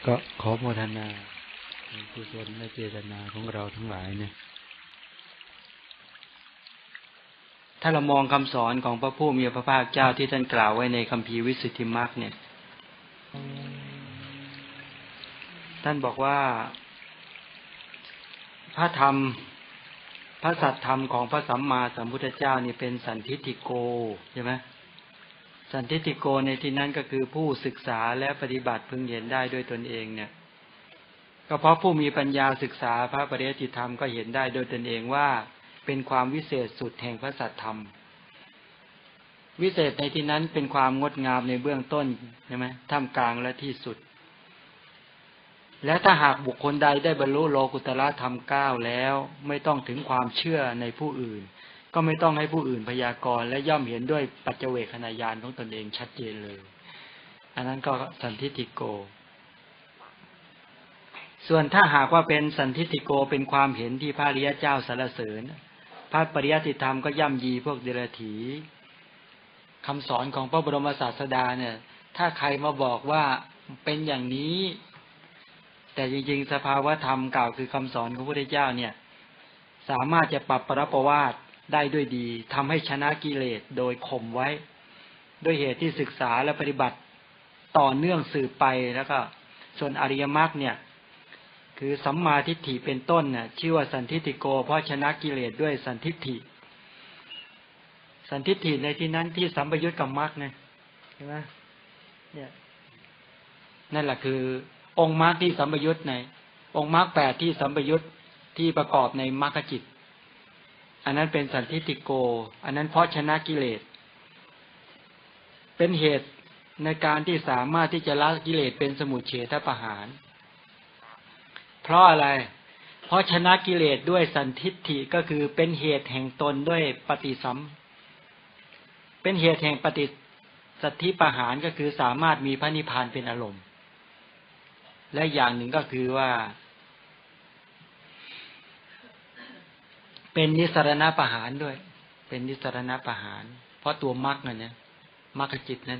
ก็ขอโมทนากุศลและเจตนาของเราทั้งหลายเนี่ยถ้าเรามองคำสอนของพระผู้มีพระภาคเจ้าที่ท่านกล่าวไว้ในคัมภีร์วิสุทธิมรรคเนี่ยท่านบอกว่าพระธรรมพระสัจธรรมของพระสัมมาสัมพุทธเจ้านี่เป็นสันทิฏฐิโกใช่ไหมสันทิฏฐิโกในที่นั้นก็คือผู้ศึกษาและปฏิบัติพึงเห็นได้ด้วยตนเองเนี่ยก็เพราะผู้มีปัญญาศึกษาพระปริยัติธรรมก็เห็นได้โดยตนเองว่าเป็นความวิเศษสุดแห่งพระสัจธรรมวิเศษในที่นั้นเป็นความงดงามในเบื้องต้นใช่ไหมท่ามกลางและที่สุดและถ้าหากบุคคลใดได้บรรลุโลกุตตรธรรม9แล้วไม่ต้องถึงความเชื่อในผู้อื่นก็ไม่ต้องให้ผู้อื่นพยากรณ์และย่อมเห็นด้วยปัจเจเวคขณญาณของตนเองชัดเจนเลยอันนั้นก็สันทิฏฐิโกส่วนถ้าหากว่าเป็นสันทิฏฐิโกเป็นความเห็นที่พระอริยเจ้าสรรเสริญพระปริยัติธรรมก็ย่ำยีพวกเดรัจฉีคำสอนของพระบรมศาสดาเนี่ยถ้าใครมาบอกว่าเป็นอย่างนี้แต่จริงๆสภาวะธรรมกล่าวคือคำสอนของพระพุทธเจ้าเนี่ยสามารถจะปรับปรับประวาทได้ด้วยดีทำให้ชนะกิเลสโดยข่มไว้ด้วยเหตุที่ศึกษาและปฏิบัติต่อเนื่องสืบไปแล้วก็ส่วนอริยมรรคเนี่ยคือสัมมาทิฏฐิเป็นต้นน่ะชื่อว่าสันทิฏฐิโกเพราะชนะกิเลสด้วยสันทิฏฐิสันทิฏฐิในที่นั้นที่สัมปยุตกับมรรคนะใช่ไหมเนี่ยนั่นแหละคือองค์มรรคที่สัมปยุตในองค์มรรค8ที่สัมปยุตที่ประกอบในมรรคจิตอันนั้นเป็นสันทิฏฐิโกอันนั้นเพราะชนะกิเลสเป็นเหตุในการที่สามารถที่จะละกิเลสเป็นสมุจเฉทประหารเพราะอะไรเพราะชนะกิเลสด้วยสันทิฏฐิก็คือเป็นเหตุแห่งตนด้วยปฏิสัมเป็นเหตุแห่งปฏิสัทธิประหารก็คือสามารถมีพระนิพพานเป็นอารมณ์และอย่างหนึ่งก็คือว่าเป็นนิสรณประหารด้วยเป็นนิสรณประหารเพราะตัวมรรคเนี่ยมรรคจิตนั้น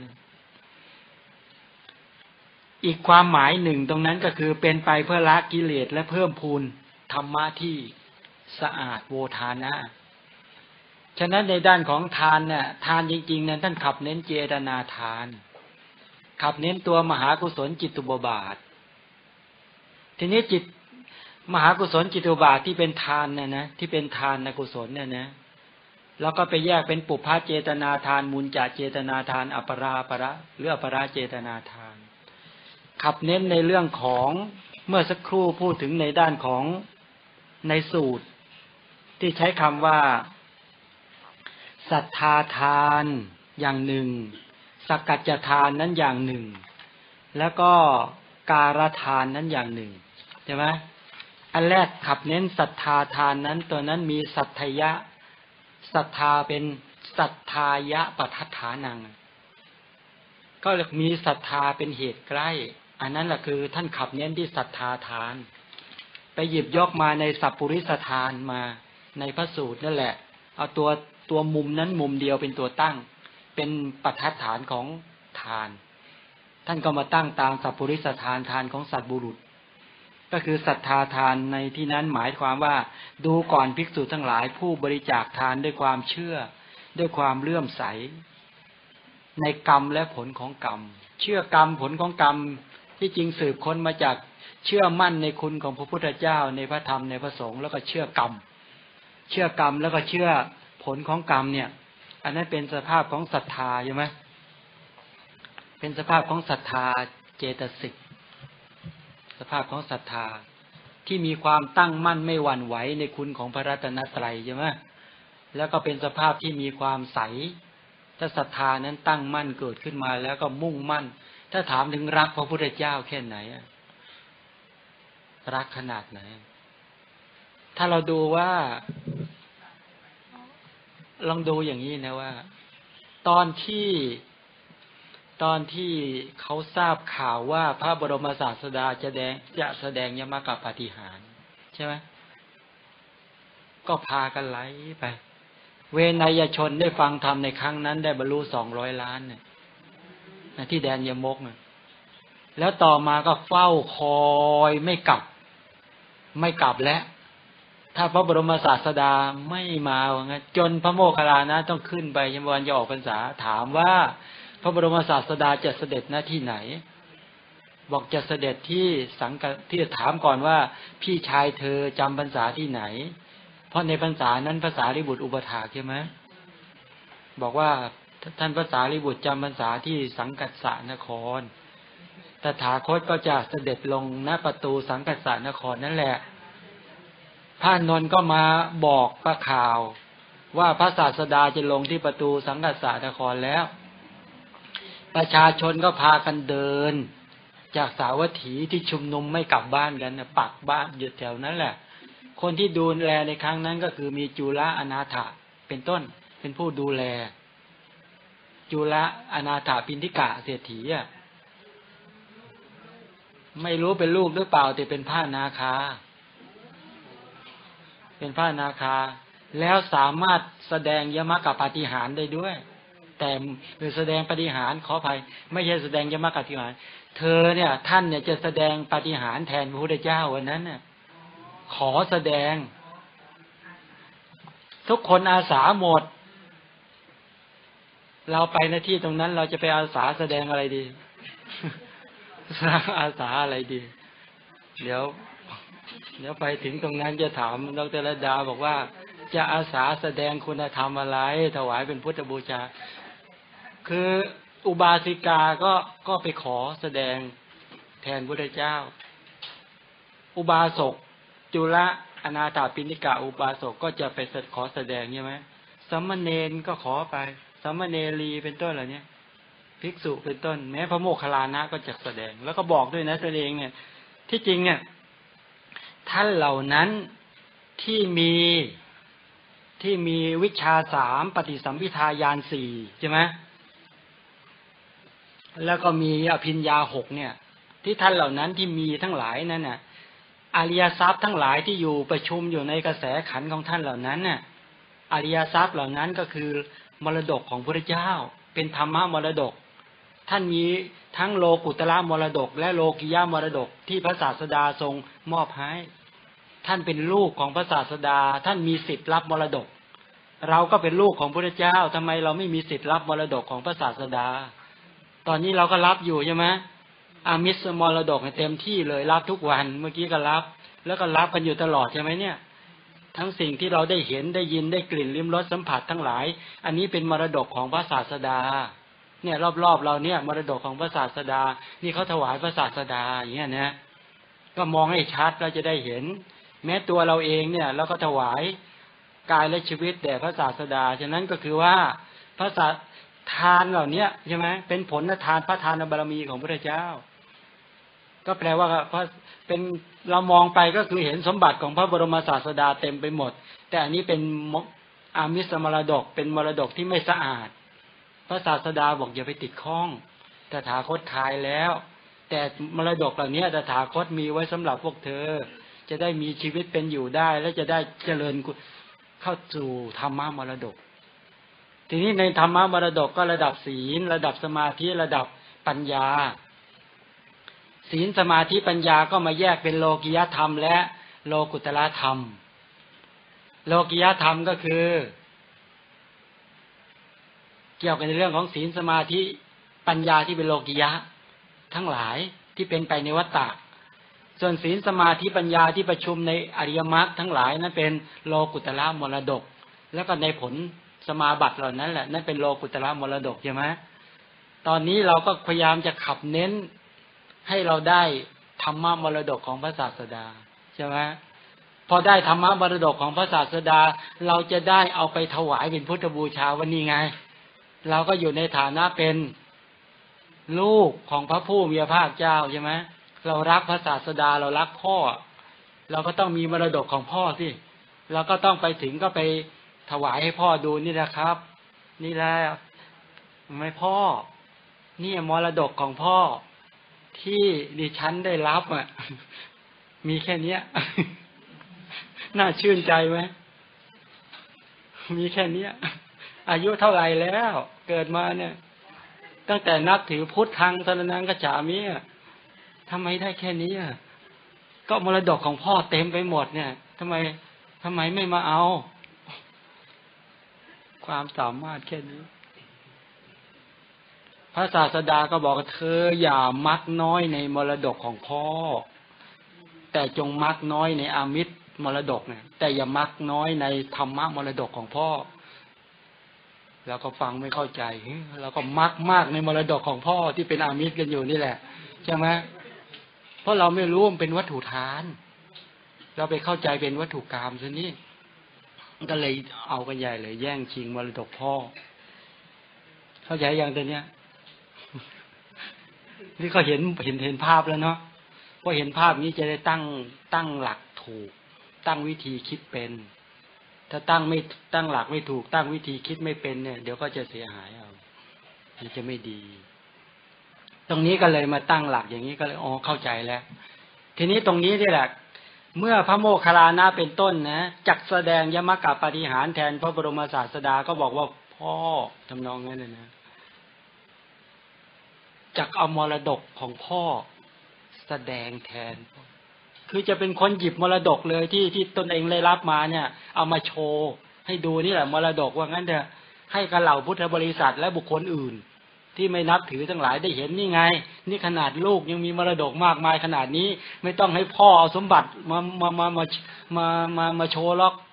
อีกความหมายหนึ่งตรงนั้นก็คือเป็นไปเพื่อละกิเลสและเพิ่มพูนธรรมะที่สะอาดโวทานะฉะนั้นในด้านของทานเนี่ยทานจริงๆนั้นท่านขับเน้นเจตนาทานขับเน้นตัวมหากุศลจิตตุบบาททีนี้จิตมหากุศลจิตตุบบาทที่เป็นทานเนี่ยนะที่เป็นทานนะกุศลเนี่ยนะแล้วก็ไปแยกเป็นปุพพะเจตนาทานมุญจะเจตนาทานอัปราประหรืออัปราเจตนาทานขับเน้นในเรื่องของเมื่อสักครู่พูดถึงในด้านของในสูตรที่ใช้คำว่าศรัทธาทานอย่างหนึ่งสักกัจจทานนั้นอย่างหนึ่งแล้วก็การทานนั้นอย่างหนึ่งใช่ไหมอันแรกขับเน้นศรัทธาทานนั้นตัวนั้นมีศรัทธยะศรัทธาเป็นศรัทธายะปัฏฐฐานังก็มีศรัทธาเป็นเหตุใกล้อันนั้นแหละคือท่านขับเน้นที่ศรัทธาทานไปหยิบยกมาในสัพพุริสทานมาในพระสูตรนั่นแหละเอาตัวมุมนั้นมุมเดียวเป็นตัวตั้งเป็นปัฏฐฐานของทานท่านก็มาตั้งตามสัพพุริสทานทานของสัตว์บุรุษก็คือศรัทธาทานในที่นั้นหมายความว่าดูก่อนภิกษุทั้งหลายผู้บริจาคทานด้วยความเชื่อด้วยความเลื่อมใสในกรรมและผลของกรรมเชื่อกรรมผลของกรรมที่จริงสืบค้นมาจากเชื่อมั่นในคุณของพระพุทธเจ้าในพระธรรมในพระสงฆ์แล้วก็เชื่อกรรมแล้วก็เชื่อผลของกรรมเนี่ยอันนั้นเป็นสภาพของศรัทธาใช่ไหมเป็นสภาพของศรัทธาเจตสิกสภาพของศรัทธาที่มีความตั้งมั่นไม่หวั่นไหวในคุณของพระรัตนตรัยใช่ไหมแล้วก็เป็นสภาพที่มีความใสถ้าศรัทธานั้นตั้งมั่นเกิดขึ้นมาแล้วก็มุ่งมั่นถ้าถามถึงรักพระพุทธเจ้าแค่ไหนรักขนาดไหนถ้าเราดูว่าลองดูอย่างนี้นะว่าตอนที่เขาทราบข่าวว่าพระบรมศาสดาจะแสดงยมกปาฏิหาริย์ใช่ไหมก็พากันไหลไปเวนยชนได้ฟังธรรมในครั้งนั้นได้บรรลุ200 ล้านเนี่ยที่แดนยมกเนี่ยแล้วต่อมาก็เฝ้าคอยไม่กลับแล้วถ้าพระบรมศาสดาไม่มาว่างั้นจนพระโมคคัลลานะต้องขึ้นไปยมวันจะออกพรรษาถามว่าพระบรมศาสดาจะเสด็จณที่ไหนบอกจะเสด็จที่สังกัดที่ถามก่อนว่าพี่ชายเธอจำพรรษาที่ไหนเพราะในพรรษานั้นพระสารีบุตรอุปถากใช่ไหมบอกว่าท่านพระสารีบุตรจำพรรษาที่สังกัดสนครตถาคตก็จะเสด็จลงณประตูสังกัดสนครนั่นแหละพระนนท์ก็มาบอกประข่าวว่าพระศาสดาจะลงที่ประตูสังกัดสนครแล้วประชาชนก็พากันเดินจากสาวัตถีที่ชุมนุมไม่กลับบ้านกันนะปักบ้านอยู่แถวนั้นแหละคนที่ดูแลในครั้งนั้นก็คือมีจุลอนาถะเป็นต้นเป็นผู้ดูแลจุลอนาถปิณฑิกะเศรษฐีอ่ะไม่รู้เป็นลูกหรือเปล่าแต่เป็นพระนาคาเป็นพระนาคาแล้วสามารถแสดงยมกับปาฏิหาริย์ได้ด้วยแต่แสดงปาฏิหาริย์ขออภัยไม่ใช่แสดงยมกับปาฏิหาริย์เธอเนี่ยท่านเนี่ยจะแสดงปาฏิหาริย์แทนพระพุทธเจ้าวันนั้นน่ะขอแสดงทุกคนอาสาหมดเราไปหน้าที่ตรงนั้นเราจะไปอาสาแสดงอะไรดีอาสาอะไรดีเดี๋ยวไปถึงตรงนั้นจะถามดร.ระดาบอกว่าจะอาสาแสดงคุณธรรมอะไรถวายเป็นพุทธบูชาคืออุบาสิกาก็ไปขอแสดงแทนพุทธเจ้าอุบาสกจุลอนาถปิณฑิกะอุบาสกก็จะไปขอแสดงใช่ไหมสามเณรก็ขอไปสามเณรีเป็นต้นเหล่านี้ภิกษุเป็นต้นแม้พระโมคคัลลานะก็จะแสดงแล้วก็บอกด้วยนะตัวเองเนี่ยที่จริงเนี่ยท่านเหล่านั้นที่มีวิชา3ปฏิสัมภิทาญาณ4ใช่ไหมแล้วก็มีอภิญญา6เนี่ยที่ท่านเหล่านั้นที่มีทั้งหลายนั่นน่ะอริยทรัพย์ทั้งหลายที่อยู่ประชุมอยู่ในกระแสขันธ์ของท่านเหล่านั้นน่ะอริยทรัพย์เหล่านั้นก็คือมรดกของพระเจ้าเป็นธรรมะมรดกท่านมีทั้งโลกุตระมรดกและโลกิยมรดกที่พระศาสดาทรงมอบให้ท่านเป็นลูกของพระศาสดาท่านมีสิทธิ์รับมรดกเราก็เป็นลูกของพระเจ้าทำไมเราไม่มีสิทธิ์รับมรดกของพระศาสดาตอนนี้เราก็รับอยู่ใช่ไหมอามิสมรดกเต็มที่เลยรับทุกวันเมื่อกี้ก็รับแล้วก็รับกันอยู่ตลอดใช่ไหมเนี่ยทั้งสิ่งที่เราได้เห็นได้ยินได้กลิ่นลิ้มรสสัมผัสทั้งหลายอันนี้เป็นมรดกของพระศาสดาเนี่ยรอบๆเราเนี่ยมรดกของพระศาสดานี่เขาถวายพระศาสดาอย่างเงี้ยนะก็มองให้ชัดเราจะได้เห็นแม้ตัวเราเองเนี่ยเราก็ถวายกายและชีวิตแด่พระศาสดาฉะนั้นก็คือว่าพระทานเหล่านี้ใช่ไหมเป็นผลทานพระทานบารมีของพระเจ้าก็แปลว่าพระเป็นเรามองไปก็คือเห็นสมบัติของพระบรมศาสดาเต็มไปหมดแต่อันนี้เป็นอามิสมรดกเป็นมรดกที่ไม่สะอาดพระศาสดาบอกอย่าไปติดข้องตถาคตทายแล้วแต่มรดกเหล่านี้ตถาคตมีไว้สำหรับพวกเธอจะได้มีชีวิตเป็นอยู่ได้และจะได้เจริญเข้าสู่ธรรมะมรดกทีนี้ในธรรมะมรดกก็ระดับศีลระดับสมาธิระดับปัญญาศีลสมาธิปัญญาก็มาแยกเป็นโลกิยธรรมและโลกุตละธรรมโลกิยธรรมก็คือเกี่ยวกับในเรื่องของศีลสมาธิปัญญาที่เป็นโลกิยะทั้งหลายที่เป็นไปในวัฏฏะส่วนศีลสมาธิปัญญาที่ประชุมในอริยมรรคทั้งหลายนั้นเป็นโลกุตละมรดกแล้วก็ในผลสมาบัติเหล่านั้นแหละนั่นเป็นโลกุตละมรดกใช่ไหมตอนนี้เราก็พยายามจะขับเน้นให้เราได้ธรรมะมรดกของพระศาสดาใช่ไหมพอได้ธรรมะมรดกของพระศาสดาเราจะได้เอาไปถวายเป็นพุทธบูชาวันนี้ไงเราก็อยู่ในฐานะเป็นลูกของพระผู้มีพระภาคเจ้าใช่ไหมเรารักพระศาสดาเรารักพ่อเราก็ต้องมีมรดกของพ่อสิเราก็ต้องไปถึงก็ไปถวายให้พ่อดูนี่นะครับนี่แหละไม่พ่อนี่มรดกของพ่อที่ดิฉันได้รับอ่ะมีแค่เนี้ยน่าชื่นใจไหมมีแค่เนี้ยอายุเท่าไหร่แล้วเกิดมาเนี่ยตั้งแต่นับถือพุทธังสรณังคัจฉามิทำไมได้แค่นี้อ่ะก็มรดกของพ่อเต็มไปหมดเนี่ยทำไมไม่มาเอาความสามารถแค่นี้พระศาสดาก็บอกเธออย่ามักน้อยในมรดกของพ่อแต่จงมักน้อยในอามิตรมรดกเนี่ยแต่อย่ามักน้อยในธรรมะมรดกของพ่อแล้วก็ฟังไม่เข้าใจแล้วก็มักมากในมรดกของพ่อที่เป็นอามิตรกันอยู่นี่แหละใช่ไหมเพราะเราไม่รู้มันเป็นวัตถุทานเราไปเข้าใจเป็นวัตถุกรรมซะนี่ก็เลยเอากันใหญ่เลยแย่งชิงมรดกพ่อเข้าใจอย่างตัวเนี้ยนี่ก็เห็นภาพแล้วเนาะพอเห็นภาพนี้จะได้ตั้งหลักถูกตั้งวิธีคิดเป็นถ้าตั้งหลักไม่ถูกตั้งวิธีคิดไม่เป็นเนี่ยเดี๋ยวก็จะเสียหายเอามันจะไม่ดีตรงนี้ก็เลยมาตั้งหลักอย่างนี้ก็เลยเข้าใจแล้วทีนี้ตรงนี้นี่แหละเมื่อพระโมคคัลลานะเป็นต้นนะจักแสดงยมกะปาฏิหาริย์แทนพระบรมศาสดาก็บอกว่าพ่อทำนองนั้นเลยนะจักเอามรดกของพ่อแสดงแทนคือจะเป็นคนหยิบมรดกเลยที่ตนเองได้รับมาเนี่ยเอามาโชว์ให้ดูนี่แหละมรดกว่างั้นเถอะให้กับเหล่าพุทธบริษัทและบุคคลอื่นที่ไม่นับถือทั้งหลายได้เห็นนี่ไงนี่ขนาดลูกยังมีมรดกมากมายขนาดนี้ไม่ต้องให้พ่อเอาสมบัติมาโชว์หรอก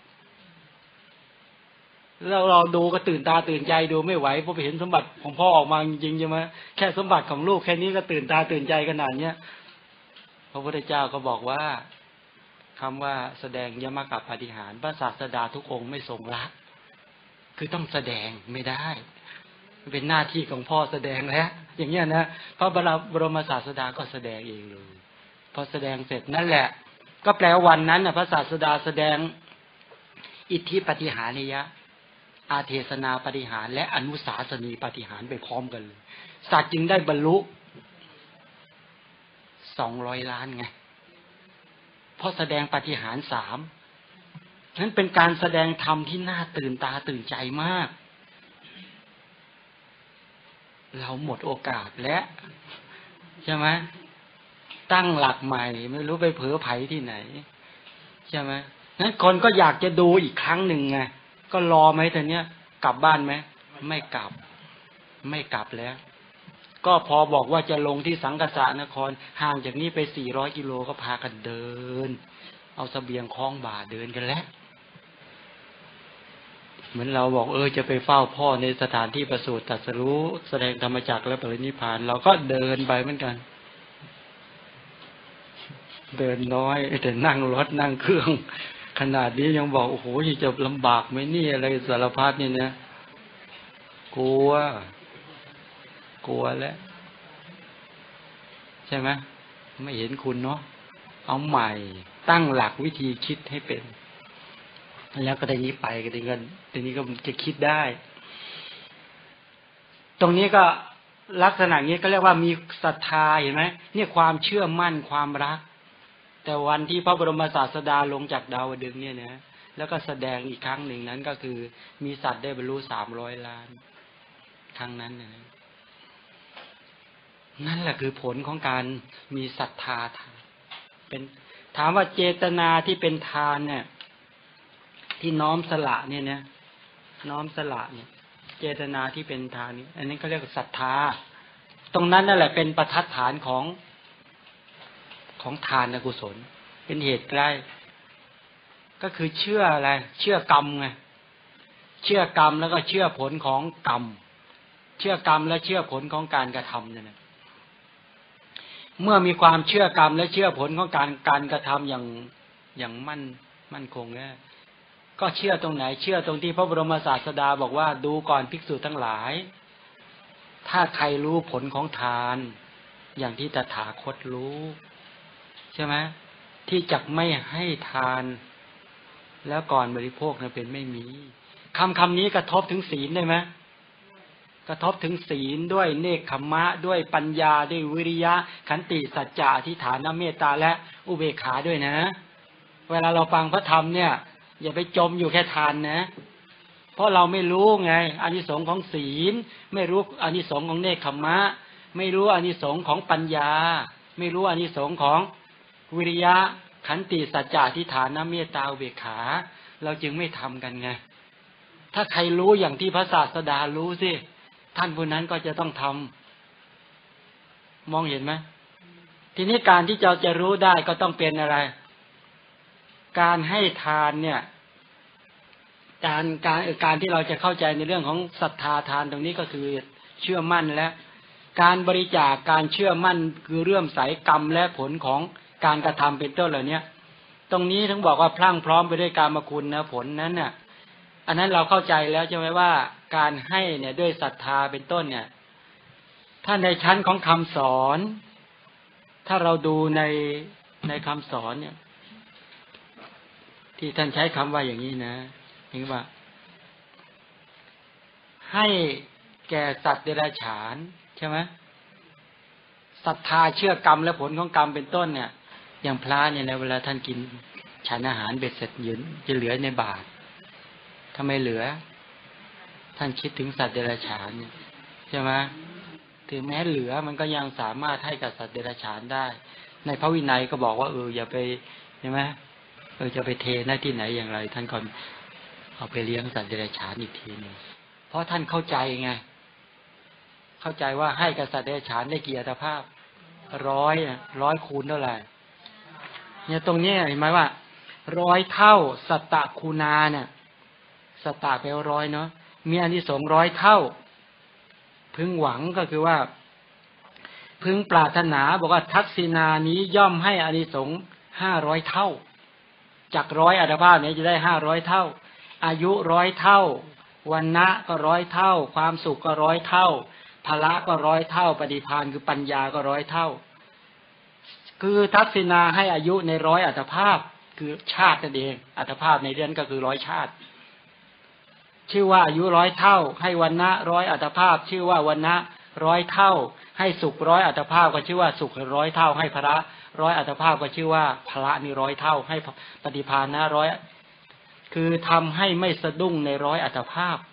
แล้วเราดูก็ตื่นตาตื่นใจดูไม่ไหวเพราะไปเห็นสมบัติของพ่อออกมาจริงๆใช่ไหมแค่สมบัติของลูกแค่นี้ก็ตื่นตาตื่นใจขนาดเนี้ยพระพุทธเจ้าก็บอกว่าคำว่าแสดงยมกะปาฏิหาริย์พระศาสดาทุกองค์ไม่ทรงละคือต้องแสดงไม่ได้เป็นหน้าที่ของพ่อแสดงแล้วอย่างเงี้ยนะพระบรมศาสดาก็แสดงเองเลยพอแสดงเสร็จนั่นแหละก็แปลวันนั้นนะพระศาสดาแสดงอิทธิปาฏิหาริยะอาเทศนาปาฏิหาริย์และอนุสาสนีปาฏิหาริย์ไปพร้อมกันเลยสัตว์จึงได้บรรลุ200 ล้านไงเพราะแสดงปาฏิหาริย์3นั้นเป็นการแสดงธรรมที่น่าตื่นตาตื่นใจมากเราหมดโอกาสแล้วใช่ไหมตั้งหลักใหม่ไม่รู้ไปเผลอไผที่ไหนใช่ไหมนั้นคนก็อยากจะดูอีกครั้งหนึ่งไงก็รอไหมแต่เนี้ยกลับบ้านไหมไม่กลับแล้วก็พอบอกว่าจะลงที่สังกษานครห่างจากนี้ไป400 กิโลก็พากันเดินเอาเสบียงคล้องบ่าเดินกันแล้วเหมือนเราบอกจะไปเฝ้าพ่อในสถานที่ประสูติตรัสรู้แสดงธรรมจักรและปรินิพพานเราก็เดินไปเหมือนกันเดินน้อยแต่นั่งรถนั่งเครื่องขนาดนี้ยังบอกโอ้โหจะลำบากไหมนี่อะไรสารพัดนี่นะกลัวแล้วใช่ไหมไม่เห็นคุณเนาะเอาใหม่ตั้งหลักวิธีคิดให้เป็นแล้วก็ทีนี้ไปก็ทีนี้ก็จะคิดได้ตรงนี้ก็ลักษณะนี้ก็เรียกว่ามีศรัทธาเห็นไหมเนี่ยความเชื่อมั่นความรักแต่วันที่พระบรมศาสดาลงจากดาวดึงส์เนี่ยนะแล้วก็แสดงอีกครั้งหนึ่งนั้นก็คือมีสัตว์ได้บรรลุ300 ล้านครั้งนั้นนะนั่นแหละคือผลของการมีศรัทธาเป็นถามว่าเจตนาที่เป็นทานเนี่ยที่น้อมสละเนี่ยนะน้อมสละเนี่ยเจตนาที่เป็นทานนี้อันนี้เขาเรียกศรัทธาตรงนั้นนั่นแหละเป็นประทัดฐานของทานกุศลเป็นเหตุใกล้ก็คือเชื่ออะไรเชื่อกรรมไงเชื่อกรรมแล้วก็เชื่อผลของกรรมเชื่อกรรมและเชื่อผลของการกระทำเนี่ยนะเมื่อมีความเชื่อกรรมและเชื่อผลของการกระทำอย่างมั่นคงเนี่ยก็เชื่อตรงไหนเชื่อตรงที่พระบรมศาสดาบอกว่าดูก่อนภิกษุทั้งหลายถ้าใครรู้ผลของทานอย่างที่ตถาคตรู้ใช่ไหมที่จักไม่ให้ทานแล้วก่อนบริโภคนั้นเป็นไม่มีคำนี้กระทบถึงศีลได้ไหมกระทบถึงศีลด้วยเนกขัมมะด้วยปัญญาด้วยวิริยะขันติสัจจะอธิฐานเมตตาและอุเบกขาด้วยนะเวลาเราฟังพระธรรมเนี่ยอย่าไปจมอยู่แค่ทานนะเพราะเราไม่รู้ไงอานิสงส์ของศีลไม่รู้อานิสงส์ของเนกขัมมะไม่รู้อานิสงส์ของปัญญาไม่รู้อานิสงส์ของวิริยะขันติสัจจะอธิษฐานเมตตาอุเบกขาเราจึงไม่ทำกันไงถ้าใครรู้อย่างที่พระศาสดารู้สิท่านผู้นั้นก็จะต้องทำมองเห็นไหมทีนี้การที่เราจะรู้ได้ก็ต้องเป็นอะไรการให้ทานเนี่ยการที่เราจะเข้าใจในเรื่องของศรัทธาทานตรงนี้ก็คือเชื่อมั่นและการบริจาคการเชื่อมั่นคือเรื่อมใสกรรมและผลของการกระทำเป็นต้นเหล่านี้ตรงนี้ถึงบอกว่าพรั่งพร้อมไปด้วยกามคุณนะผลนั้นน่ะอันนั้นเราเข้าใจแล้วใช่ไหมว่าการให้เนี่ยด้วยศรัทธาเป็นต้นเนี่ยถ้าในชั้นของคำสอนถ้าเราดูในคำสอนเนี่ยที่ท่านใช้คำว่าอย่างนี้นะเห็นว่าให้แก่สัตว์เดรัจฉานใช่ไหมศรัทธาเชื่อกรรมและผลของกรรมเป็นต้นเนี่ยอย่างพระเนี่ยในเวลาท่านกินฉันอาหารเบ็ดเสร็จยืนจะเหลือในบาตรถ้าไม่เหลือท่านคิดถึงสัตว์เดรัจฉานเนี่ยใช่ไหมถึงแม้เหลือมันก็ยังสามารถให้กับสัตว์เดรัจฉานได้ในพระวินัยก็บอกว่าอย่าไปใช่ไหมจะไปเทหน้าที่ไหนอย่างไรท่านก่อนเอาไปเลี้ยงสัตว์เดรัจฉานอีกทีนึงเพราะท่านเข้าใจไงเข้าใจว่าให้กับสัตว์เดรัจฉานได้กี่อัตภาพ100คูณเท่าไหร่เนี่ยตรงนี้เห็นไหมว่า100เท่าสัตตคูณาเนี่ยสัตตะแปลว่า100เนาะมีอานิสงส์100เท่าพึงหวังก็คือว่าพึงปรารถนาบอกว่าทักษิณานี้ย่อมให้อานิสงส์500เท่าจาก100อัตภาพเนี่ยจะได้500เท่าอายุ100เท่าวรรณะก็100เท่าความสุขก็100เท่าพละก็100เท่าปฏิภาณคือปัญญาก็100เท่าคือทักษิณาให้อายุใน100อัตภาพคือชาตินั่นเองอัตภาพในเดือนก็คือ100ชาติชื่อว่าอายุ100เท่าให้วรรณะ100อัตภาพชื่อว่าวรรณะ100เท่าให้สุข100อัตภาพก็ชื่อว่าสุข100เท่าให้พละ100อัตภาพก็ชื่อว่าพละนี่100เท่าให้ปฏิภาณนะ100คือทำให้ไม่สะดุ้งใน100อัตภาพ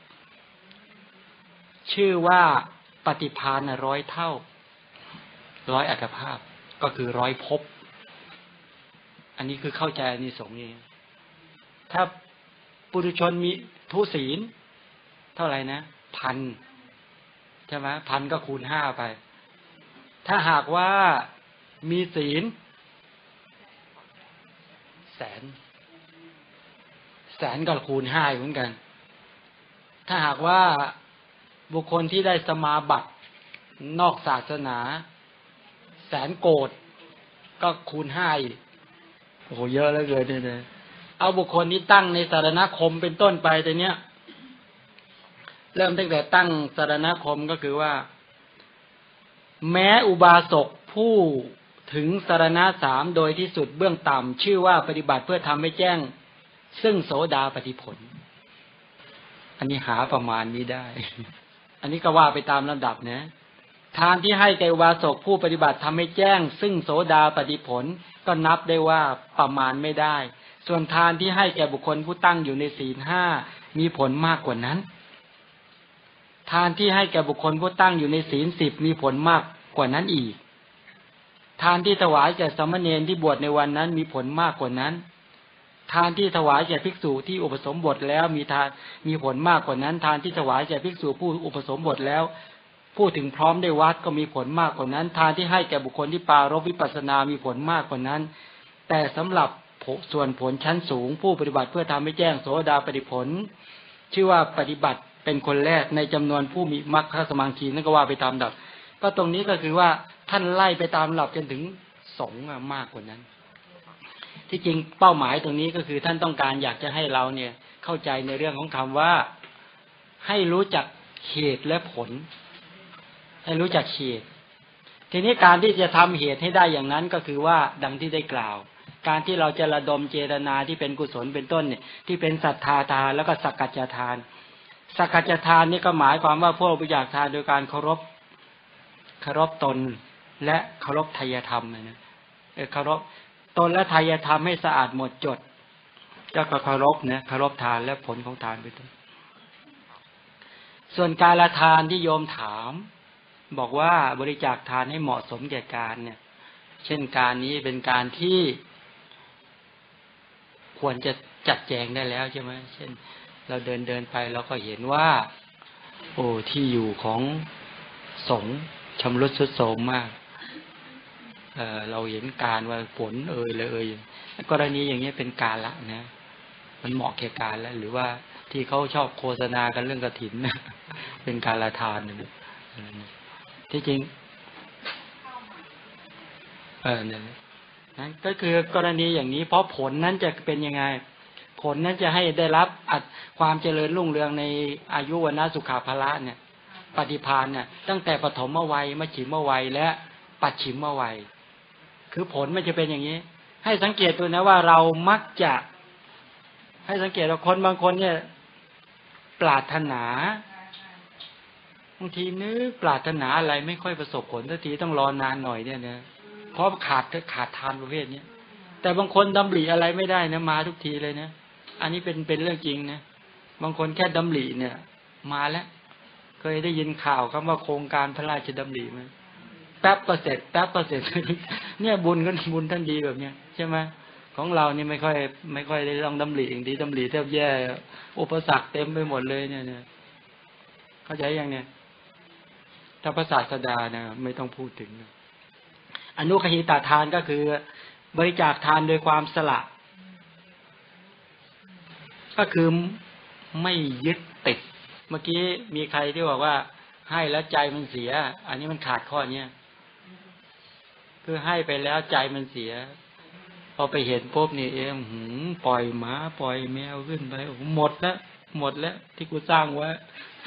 ชื่อว่าปฏิภาณ100เท่า100อัตภาพก็คือ100ภพอันนี้คือเข้าใจอานิสงส์นี้ถ้าปุถุชนมีทุศีลเท่าไหร่นะ1,000ใช่ไหม1,000ก็คูณ5ไปถ้าหากว่ามีศีลแสนก็คูณ5เหมือนกันถ้าหากว่าบุคคลที่ได้สมาบัตินอกศาสนา100,000 โกฏก็คูณ5อีกโอ้โหเยอะเหลือเกินเนี่ยเอาบุคคลที่ตั้งในสารณคมเป็นต้นไปแต่เนี้ยเริ่มตั้งแต่ตั้งสารณคมก็คือว่าแม้อุบาสกผู้ถึงสารณะ3โดยที่สุดเบื้องต่ำชื่อว่าปฏิบัติเพื่อทำให้แจ้งซึ่งโสดาปัตติผลอันนี้หาประมาณนี้ได้ อันนี้ก็ว่าไปตามลำดับนะทานที่ให้แก่อุบาสกผู้ปฏิบัติทำให้แจ้งซึ่งโสดาปัตติผลก็นับได้ว่าประมาณไม่ได้ส่วนทานที่ให้แก่บุคคลผู้ตั้งอยู่ในศีล5มีผลมากกว่านั้นทานที่ให้แก่บุคคลผู้ตั้งอยู่ในศีล10มีผลมากกว่านั้นอีกทานที่ถวายแก่สามเณรที่บวชในวันนั้นมีผลมากกว่านั้นทานที่ถวายแก่ภิกษุที่อุปสมบทแล้วมีผลมากกว่านั้นทานที่ถวายแก่ภิกษุผู้อุปสมบทแล้วพูดถึงพร้อมได้วัดก็มีผลมากกว่านั้นทานที่ให้แก่บุคคลที่ปรารภวิปัสสนามีผลมากกว่านั้นแต่สำหรับส่วนผลชั้นสูงผู้ปฏิบัติเพื่อทำให้แจ้งโสดาปัตติผลชื่อว่าปฏิบัติเป็นคนแรกในจำนวนผู้มีมรรคสมังคีนั่นก็ว่าไปตามลำดับก็ตรงนี้ก็คือว่าท่านไล่ไปตามลำดับจนถึงสงฆ์มากกว่านั้นที่จริงเป้าหมายตรงนี้ก็คือท่านต้องการอยากจะให้เราเนี่ยเข้าใจในเรื่องของคำว่าให้รู้จักเหตุและผลให้รู้จักเหตุทีนี้การที่จะทำเหตุให้ได้อย่างนั้นก็คือว่าดังที่ได้กล่าวการที่เราจะระดมเจตนาที่เป็นกุศลเป็นต้นเนี่ยที่เป็นศรัทธาทานแล้วก็สักกัจจทานสักกัจจทานนี่ก็หมายความว่าพวกเราอยากทานโดยการเคารพตนและเคารพไทยธรรมนะเคารพตนและไทยธรรมให้สะอาดหมดจดก็เคารพนะเคารพทานและผลของทานเป็นต้นส่วนการละทานที่โยมถามบอกว่าบริจาคทานให้เหมาะสมแก่การเนี่ยเช่นการนี้เป็นการที่ควรจะจัดแจงได้แล้วใช่ไหมเช่นเราเดินไปเราก็เห็นว่าโอ้ที่อยู่ของสงฆ์ชำรุดทรุดโทรมมากเราเห็นการว่าฝนเลยกรณีอย่างนี้เป็นการละนะมันเหมาะแก่การแล้วหรือว่าที่เขาชอบโฆษณากันเรื่องกฐินนะเป็นการละทานนะที่จริงนั่นก็คือกรณีอย่างนี้เพราะผลนั้นจะเป็นยังไงผลนั้นจะให้ได้รับความเจริญรุ่งเรืองในอายุวนะสุขภาระเนี่ยปฏิภาณเนี่ยตั้งแต่ปฐมวัยมัชฌิมวัยและปัจฉิมวัยคือผลมันจะเป็นอย่างนี้ให้สังเกตดูนะว่าเรามักจะให้สังเกตว่าคนบางคนเนี่ยปรารถนาบางทีนึกปรารถนาอะไรไม่ค่อยประสบผลสักทีต้องรอนานหน่อยเนี่ยนะเพราะขาดทานประเภทนี้แต่บางคนดำริอะไรไม่ได้นะมาทุกทีเลยนะอันนี้เป็นเรื่องจริงนะบางคนแค่ดำริเนี่ยมาแล้วเคยได้ยินข่าวคำว่าโครงการพระราชดำริมั้ยแป๊บก็เสร็จเนี่ยบุญท่านดีแบบเนี้ยใช่ไหมของเรานี่ไม่ค่อยได้ลองดำริอย่างดีดำริแทบแย่อุปสรรคเต็มไปหมดเลยเนี่ยเข้าใจยังเนี่ยถ้าพระศาสดานะไม่ต้องพูดถึงอนุคหิตทานก็คือบริจาคทานโดยความสละก็คือไม่ยึดติดเมื่อกี้มีใครที่บอกว่าให้แล้วใจมันเสียอันนี้มันขาดข้อนี้คือให้ไปแล้วใจมันเสียพอไปเห็นปุ๊บนี่ปล่อยหมาปล่อยแมวขึ้นไปหมดแล้วที่กูสร้างไว้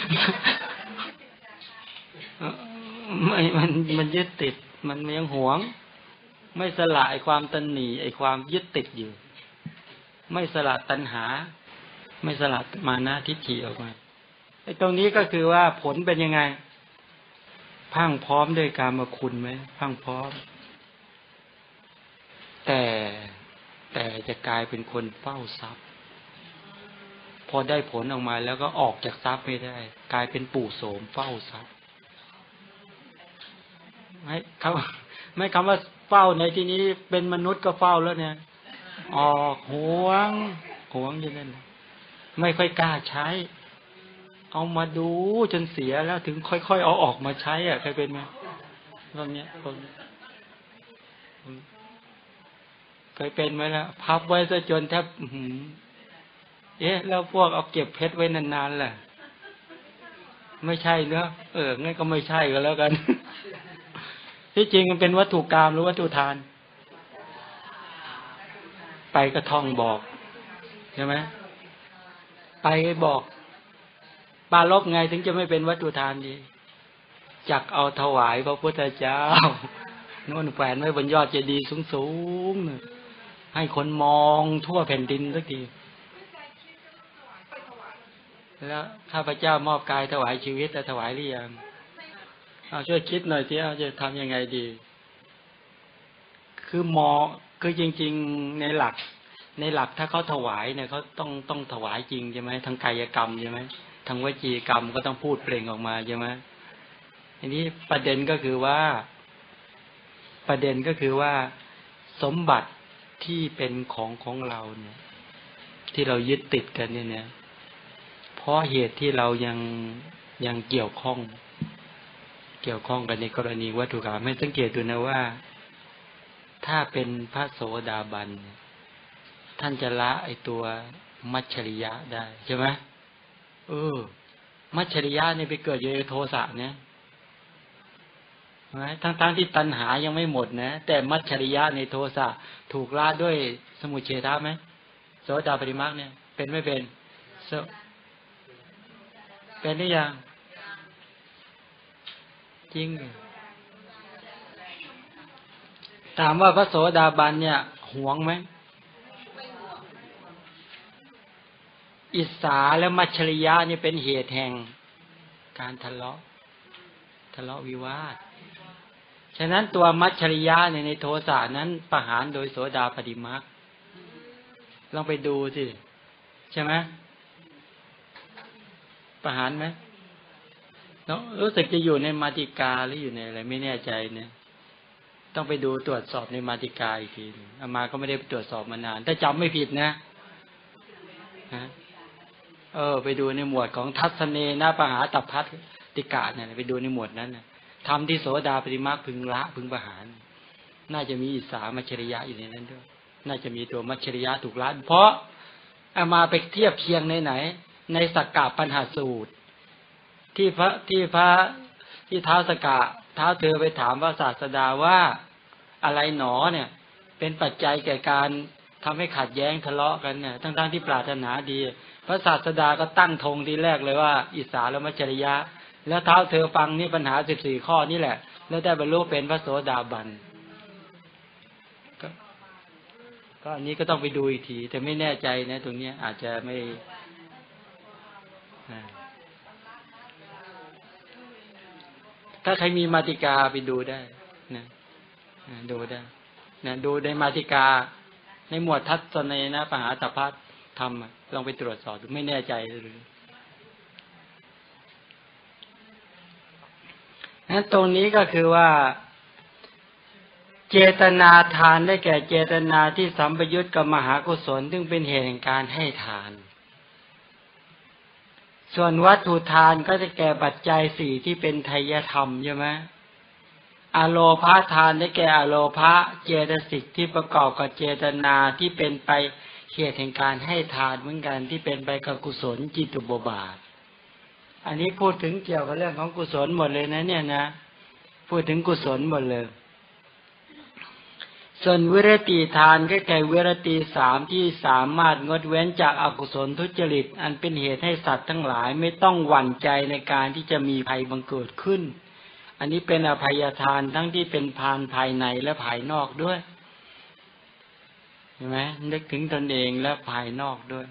มันยึดติดมันยังหวงไม่สละไอ้ความตัณหนีไอ้ความยึดติดอยู่ไม่สละตัณหาไม่สละมานะทิฏฐิออกมาไอ้ตรงนี้ก็คือว่าผลเป็นยังไงพังพร้อมด้วยกามคุณไหมพังพร้อมแต่จะกลายเป็นคนเฝ้าทรัพย์พอได้ผลออกมาแล้วก็ออกจากทรัพย์ไม่ได้กลายเป็นปู่โสมเฝ้าทรัพย์ไม่คำว่าเฝ้าในที่นี้เป็นมนุษย์ก็เฝ้าแล้วเนี่ยออกหวงอยู่นั่นไม่ค่อยกล้าใช้เอามาดูจนเสียแล้วถึงค่อยๆเอาออกมาใช้อ่ะเคยเป็นไหมตรงเนี้ยเคยเป็นไหมล่ะพับไว้ซะจนแทบแล้วพวกเอาเก็บเพชรไว้นานๆล่ะไม่ใช่เนอะงั้นก็ไม่ใช่ก็แล้วกันที่จริงมันเป็นวัตถุกรรมหรือวัตถุทานไปกระท่องบอกใช่ไหมไปบอกปาลบไงถึงจะไม่เป็นวัตถุทานดีจักเอาถวายพระพุทธเจ้าโน่นแขวนไว้บนยอดเจดีย์สูงๆให้คนมองทั่วแผ่นดินสักทีแล้วข้าพเจ้ามอบกายถวายชีวิตแต่ถวายหรือยังช่วยคิดหน่อยสิจะทำยังไงดีคือจริงๆในหลักถ้าเขาถวายเนี่ยเขาต้องถวายจริงใช่ไหมทางกายกรรมใช่ไหมทางวจีกรรมก็ต้องพูดเปล่งออกมาใช่ไหมทีนี้ประเด็นก็คือว่าสมบัติที่เป็นของเราเนี่ยที่เรายึดติดกันเนี่ยเพราะเหตุที่เรายังเกี่ยวข้องกันในกรณีวัตถุกรรมให้สังเกตดูนะว่าถ้าเป็นพระโสดาบันท่านจะละไอตัวมัจฉริยะได้ใช่ไหมมัจฉริยะนี่ไปเกิดอยู่ในโทสะเนี่ยทั้งที่ตัณหายังไม่หมดนะแต่มัจฉริยะในโทสะถูกละด้วยสมุจเฉทะไหมโสดาปฏิมรรคเนี่ยเป็นไม่เป็นเป็นหรือยังจริงถามว่าพระโสดาบันเนี่ยหวงไหมอิสสาและมัจฉริยะนี่เป็นเหตุแห่งการทะเลาะวิวาทฉะนั้นตัวมัจฉริยะในโทสะนั้นประหารโดยโสดาปฏิมรรคลองไปดูสิใช่ไหมประหารไหมรู้สึกจะอยู่ในมาติกาหรืออยู่ในอะไรไม่แน่ใจเนี่ยต้องไปดูตรวจสอบในมาติกาอีกทีอามาก็ไม่ได้ไปตรวจสอบมานานถ้าจำไม่ผิดนะฮะไปดูในหมวดของทัศเนนะปหาตัพพัทติกะเนี่ยไปดูในหมวดนั้นนะทำที่โสดาปฏิมาพึงละพึงประหารน่าจะมีอิสามัชริยะอยู่ในนั้นด้วยน่าจะมีตัวมัชชริยะถูกละเพราะเอามาไปเทียบเคียงในไหนในสักกะปัญหาสูตรที่พระที่ท้าวสักกะท้าวเธอไปถามพระศาสดาว่าอะไรหนอเนี่ยเป็นปัจจัยแก่การทำให้ขัดแย้งทะเลาะกันเนี่ยทั้งๆที่ปรารถนาดีพระศาสดาก็ตั้งธงทีแรกเลยว่าอิสาและมัชชริยะแล้วท้าวเธอฟังนี่ปัญหา14ข้อนี่แหละแล้วได้บรรลุเป็นพระโสดาบันก็อันนี้ก็ต้องไปดูอีกทีแต่ไม่แน่ใจนะตรงนี้อาจจะไม่ถ้าใครมีมาติกาไปดูได้นะดูได้นะดูในมาติกาในหมวดทัศเนนะปหาตัพพัทธรรมลองไปตรวจสอบดูไม่แน่ใจหรือนั้นตรงนี้ก็คือว่าเจตนาทานได้แก่เจตนาที่สัมปยุตกับมหากุศลซึ่งเป็นเหตุแห่งการให้ทานส่วนวัตถุทานก็จะแก่ปัจจัย4ที่เป็นไทยธรรมใช่ไหมอโลภาทานได้แก่อโลภะเจตสิกที่ประกอบกับเจตนาที่เป็นไปเหตุแห่งการให้ทานเหมือนกันที่เป็นไปกับกุศลจิตุบบาทอันนี้พูดถึงเกี่ยวกับเรื่องของกุศลหมดเลยนะเนี่ยนะพูดถึงกุศลหมดเลยส่วนวิรติทานก็แก่วิรติ3ที่สามารถงดเว้นจากอกุศลทุจริตอันเป็นเหตุให้สัตว์ทั้งหลายไม่ต้องหวั่นใจในการที่จะมีภัยบังเกิดขึ้นอันนี้เป็นอภัยทานทั้งที่เป็นทานภายในและภายนอกด้วยเห็นไหมนึกถึงตนเองและภายนอกด้วย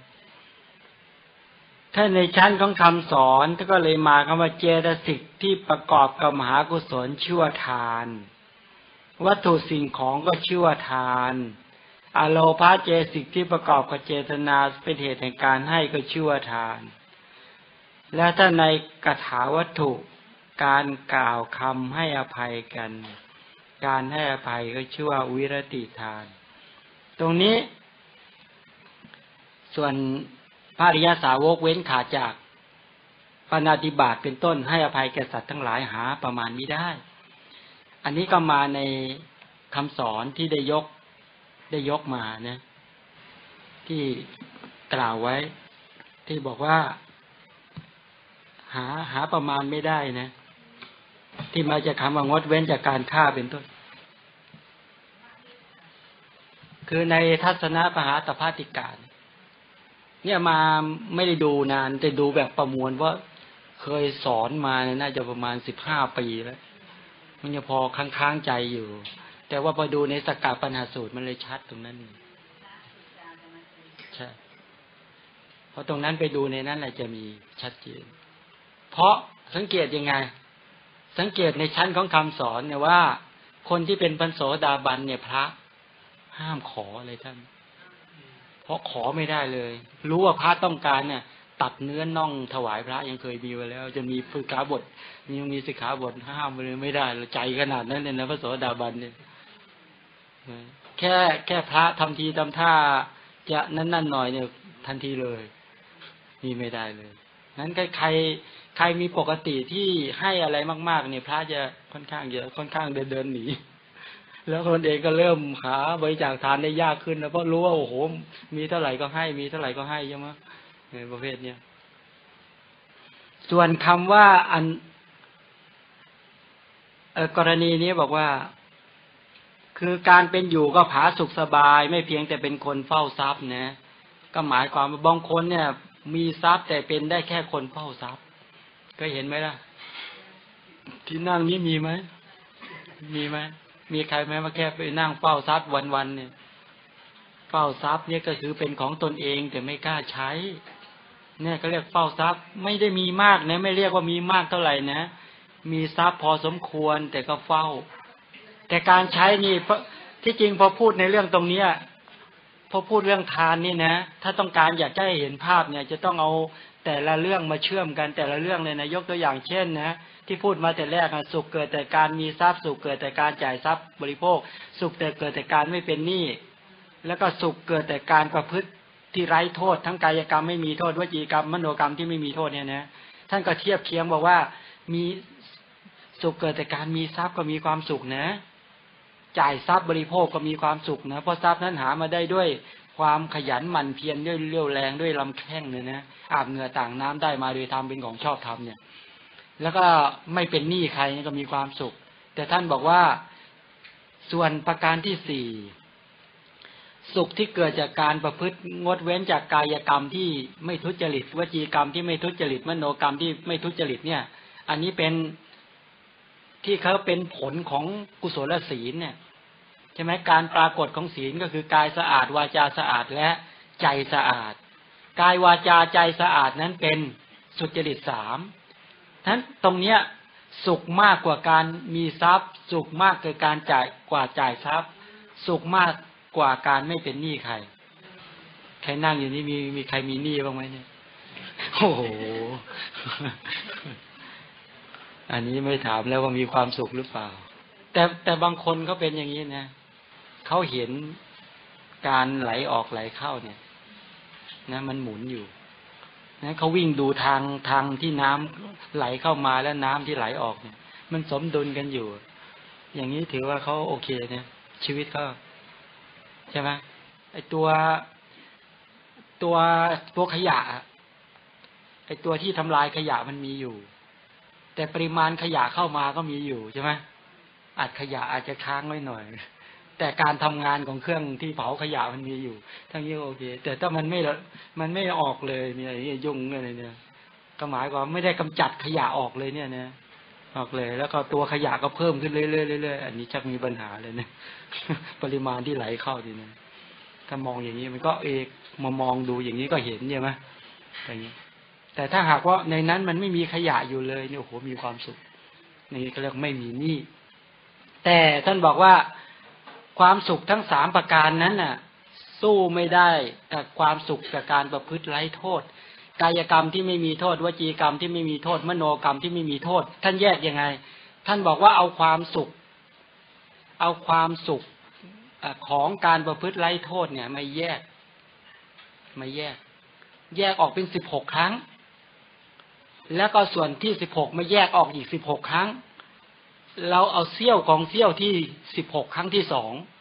ถ้าในชั้นของคำสอนก็เลยมาคำว่าเจตสิกที่ประกอบกับมหากุศลชื่อว่าทานวัตถุสิ่งของก็ชื่อว่าทานอโลภะเจตสิกที่ประกอบกับเจตนาเป็นเหตุแห่งการให้ก็ชื่อว่าทานและถ้าในกถาวัตถุการกล่าวคำให้อภัยกันการให้อภัยก็ชื่อว่าวิรติทานตรงนี้ส่วนพระอริยสาวกเว้นขาดจากปาณาติบาตเป็นต้นให้อภัยแก่สัตว์ทั้งหลายหาประมาณไม่ได้อันนี้ก็มาในคำสอนที่ได้ยกมานะที่กล่าวไว้ที่บอกว่าหาประมาณไม่ได้นะที่มาจากคำว่างดเว้นจากการฆ่าเป็นต้นคือในทัศนะปหาตัพพติกาเนี่ยมาไม่ได้ดูนานแต่ดูแบบประมวลว่าเคยสอนมาน่าจะประมาณ15 ปีแล้วมันจะพอค้างใจอยู่แต่ว่าพอดูในสักกะปัญหาสูตรมันเลยชัดตรงนั้นใช่เพราะตรงนั้นไปดูในนั้นแหละจะมีชัดเจนเพราะสังเกตยังไงสังเกตในชั้นของคำสอนเนี่ยว่าคนที่เป็นพระโสดาบันเนี่ยพระห้ามขออะไรท่านเพราะขอไม่ได้เลยรู้ว่าพระต้องการเนี่ยตัดเนื้อน่องถวายพระยังเคยมีไว้แล้วจะมีสิกขาบทยังมีสิกขาบทห้ามเลยไม่ได้เราใจขนาดนั้นเลยนะพระโสดาบันเนี่ยแค่พระทำทีทำท่าจะนั่นหน่อยเนี่ยทันทีเลยนี่ไม่ได้เลยนั้นใครมีปกติที่ให้อะไรมากๆเนี่ยพระจะค่อนข้างเยอะค่อนข้างเดินหนีแล้วคนเองก็เริ่มหาบริจาคทานได้ยากขึ้นแล้วเพราะรู้ว่าโอ้โหมีเท่าไหร่ก็ให้มีเท่าไหร่ก็ให้ใช่ไหมในประเภทเนี้ยส่วนคำว่ากรณีนี้บอกว่าคือการเป็นอยู่ก็ผาสุขสบายไม่เพียงแต่เป็นคนเฝ้าทรัพย์นะก็หมายความว่าบางคนเนี่ยมีทรัพย์แต่เป็นได้แค่คนเฝ้าทรัพย์ก็เห็นไหมล่ะที่นั่งนี้มีไหมมีใครไหมมาแค่ไปนั่งเฝ้าทรัพย์วันๆเนี่ยเฝ้าทรัพย์เนี่ยก็คือเป็นของตนเองแต่ไม่กล้าใช้เนี่ยก็เรียกเฝ้าทรัพย์ไม่ได้มีมากนะไม่เรียกว่ามีมากเท่าไหร่นะมีทรัพย์พอสมควรแต่ก็เฝ้าแต่การใช้นี่ที่จริงพอพูดในเรื่องตรงนี้พอพูดเรื่องทานนี่นะถ้าต้องการอยากให้เห็นภาพเนี่ยจะต้องเอาแต่ละเรื่องมาเชื่อมกันแต่ละเรื่องเลยนะยกตัวอย่างเช่นนะที่พูดมาแต่แรกสุขเกิดแต่การมีทรัพย์สุขเกิดแต่การจ่ายทรัพย์บริโภคสุขแต่เกิดแต่การไม่เป็นหนี้แล้วก็สุขเกิดแต่การประพฤติที่ไร้โทษทั้งกายกรรมไม่มีโทษวจีกรรมมโนกรรมที่ไม่มีโทษเนี่ยนะท่านก็เทียบเคียงบอกว่ามีสุขเกิดแต่การมีทรัพย์ก็มีความสุขนะจ่ายทรัพย์บริโภคก็มีความสุขนะเพราะทรัพย์นั้นหามาได้ด้วยความขยันหมั่นเพียรด้วยเรี่ยวแรงด้วยลำแข้งเนี่ยนะอาบเหงื่อต่างน้ำได้มาโดยธรรมเป็นของชอบธรรมเนี่ยแล้วก็ไม่เป็นหนี้ใครก็มีความสุขแต่ท่านบอกว่าส่วนประการที่สี่สุขที่เกิดจากการประพฤติงดเว้นจากกายกรรมที่ไม่ทุจริตวจีกรรมที่ไม่ทุจริตมโนกรรมที่ไม่ทุจริตเนี่ยอันนี้เป็นที่เขาเป็นผลของกุศลศีลเนี่ยใช่ไหมการปรากฏของศีลก็คือกายสะอาดวาจาสะอาดและใจสะอาดกายวาจาใจสะอาดนั้นเป็นสุจริตสามทั้นตรงเนี้ยสุขมากกว่าการมีทรัพย์สุขมากกว่าการจ่ายทรัพย์สุขมากกว่าการไม่เป็นหนี้ใครใครนั่งอยู่นี่มีใครมีหนี้บ้างไหมเนี่ยโอ้โหอันนี้ไม่ถามแล้วว่ามีความสุขหรือเปล่าแต่บางคนเขาเป็นอย่างนี้นะเขาเห็นการไหลออกไหลเข้าเนี่ยนะมันหมุนอยู่นะเขาวิ่งดูทางที่น้ำไหลเข้ามาแล้วน้ำที่ไหลออกเนี่ยมันสมดุลกันอยู่อย่างนี้ถือว่าเขาโอเคเนี่ยชีวิตก็ใช่ไหมไอตัวขยะไอตัวที่ทำลายขยะมันมีอยู่แต่ปริมาณขยะเข้ามาก็มีอยู่ใช่ไหมอัดขยะอาจจะค้างไว้หน่อยแต่การทำงานของเครื่องที่เผาขยะมันมีอยู่ทั้งนี้โอเคแต่ถ้ามันไม่ออกเลยเนี่ยยุ่งอะไรเนี่ยก็หมายความไม่ได้กำจัดขยะออกเลยเนี่ยนะออกเลยแล้วก็ตัวขยะก็เพิ่มขึ้นเรื่อยๆอันนี้ชักมีปัญหาเลยเนี่ยปริมาณที่ไหลเข้าทีนี้ถ้ามองอย่างนี้มันก็มามองดูอย่างนี้ก็เห็นใช่ไหมอย่างนี้แต่ถ้าหากว่าในนั้นมันไม่มีขยะอยู่เลยเนี่ยโอ้โหมีความสุขนี่ก็เรียกไม่มีหนี้แต่ท่านบอกว่าความสุขทั้งสามประการนั้นน่ะสู้ไม่ได้กับความสุขจากการประพฤติไร้โทษกายกรรมที่ไม่มีโทษวจีกรรมที่ไม่มีโทษมโนกรรมที่ไม่มีโทษท่านแยกยังไงท่านบอกว่าเอาความสุขของการประพฤติไร้โทษเนี่ยไม่แยกออกเป็น16ครั้งแล้วก็ส่วนที่16มาแยกออกอีก16ครั้งเราเอาเสี้ยวของเสี้ยวที่16ครั้งที่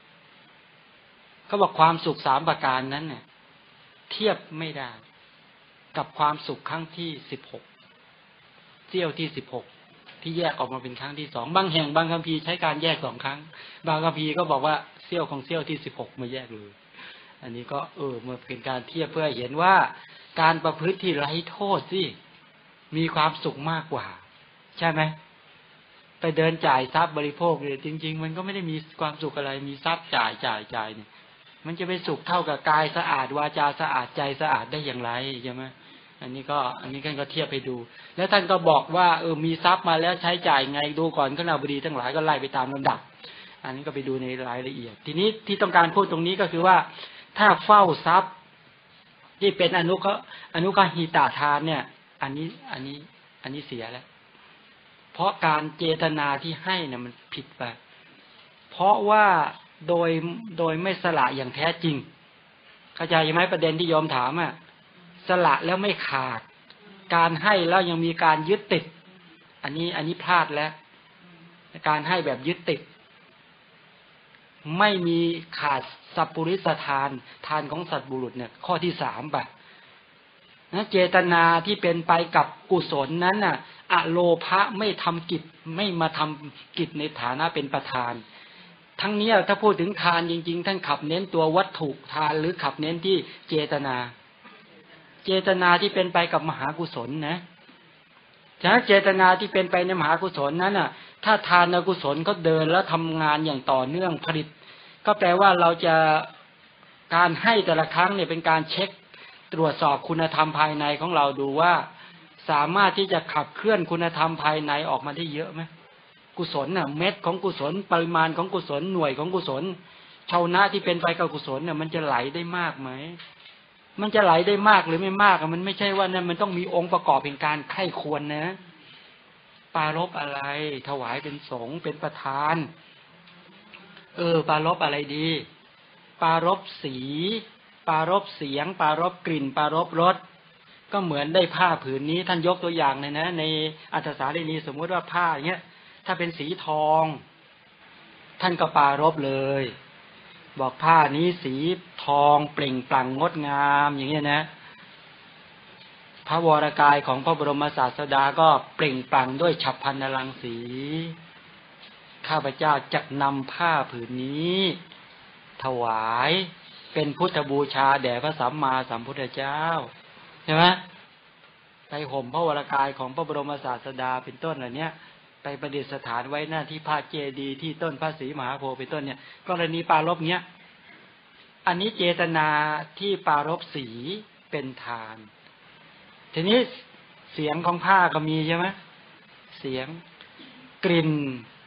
2เขาบอกความสุข3ประการนั้นเนี่ยเทียบไม่ได้กับความสุขครั้งที่16เสี้ยวที่16ที่แยกออกมาเป็นครั้งที่2บางแห่งบางคัมภีร์ใช้การแยก2ครั้งบางคัมภีร์ก็บอกว่าเสี้ยวของเสี้ยวที่16มาแยกเลยอันนี้ก็มันเป็นการเทียบเพื่อเห็นว่าการประพฤติที่ไร้โทษสิมีความสุขมากกว่าใช่ไหมไปเดินจ่ายทรัพย์บริโภคเลยจริงๆมันก็ไม่ได้มีความสุขอะไรมีทรัพย์จ่ายเนี่ยมันจะไปสุขเท่ากับกายสะอาดวาจาสะอาดใจสะอาดได้อย่างไรใช่ไหมอันนี้ท่านก็เทียบไปดูแล้วท่านก็บอกว่ามีทรัพย์มาแล้วใช้จ่ายไงดูก่อนขณะบดีทั้งหลายก็ไล่ไปตามลำดับอันนี้ก็ไปดูในรายละเอียดทีนี้ที่ต้องการพูดตรงนี้ก็คือว่าถ้าเฝ้าทรัพย์ที่เป็นอนุกหิตาทานเนี่ยอันนี้เสียแล้วเพราะการเจตนาที่ให้เนี่ยมันผิดไปเพราะว่าโดยไม่สละอย่างแท้จริงเข้าใจไหมประเด็นที่โยมถามสละแล้วไม่ขาดการให้แล้วยังมีการยึดติดอันนี้พลาดแล้วการให้แบบยึดติดไม่มีขาดสัพปุริสทานของสัตว์บุรุษเนี่ยข้อที่3ป่ะนะเจตนาที่เป็นไปกับกุศลนั้นน่ะอโลภะไม่ทำกิจไม่มาทำกิจในฐานะเป็นประธานทั้งนี้ถ้าพูดถึงทานจริงๆท่านขับเน้นตัววัตถุทานหรือขับเน้นที่เจตนาที่เป็นไปกับมหากุศลนะฉะนั้นเจตนาที่เป็นไปในมหากุศลนั้นน่ะถ้าทานกุศลก็เดินแล้วทำงานอย่างต่อเนื่องผลิตก็แปลว่าเราจะการให้แต่ละครั้งเนี่ยเป็นการเช็คตรวจสอบคุณธรรมภายในของเราดูว่าสามารถที่จะขับเคลื่อนคุณธรรมภายในออกมาได้เยอะไหมกุศลน่ะเม็ดของกุศลปริมาณของกุศลหน่วยของกุศลชาวนะที่เป็นไปกับกุศลเนี่ยมันจะไหลได้มากไหมมันจะไหลได้มากหรือไม่มากมันไม่ใช่ว่านั่นมันต้องมีองค์ประกอบเป็นการไข้ควรนะปารภอะไรถวายเป็นสงฆ์เป็นประธานปารภอะไรดีปารภสีปารภเสียงปารภกลิ่นปารภรสก็เหมือนได้ผ้าผืนนี้ท่านยกตัวอย่างเลยนะในอัตถสาลีนีสมมติว่าผ้าอย่างเงี้ยถ้าเป็นสีทองท่านก็ปารภเลยบอกผ้านี้สีทองเปล่งปลั่งงดงามอย่างเงี้ยนะพระวรกายของพระบรมศาสดาก็เปล่งปลั่งด้วยฉัพพรรณรังสีข้าพเจ้าจักนำผ้าผืนนี้ถวายเป็นพุทธบูชาแด่พระสัมมาสัมพุทธเจ้าใช่ไหมไปห่มพระวรกายของพระบรมศาสดาเป็นต้นเหล่านี้ไปประดิษฐานไว้หน้าที่พระเจดีย์ที่ต้นพระศรีมหาโพธิ์เป็นต้นเนี่ยกรณีปารภเนี้ยอันนี้เจตนาที่ปารภสีเป็นทานทีนี้เสียงของผ้าก็มีใช่ไหมเสียงกลิ่น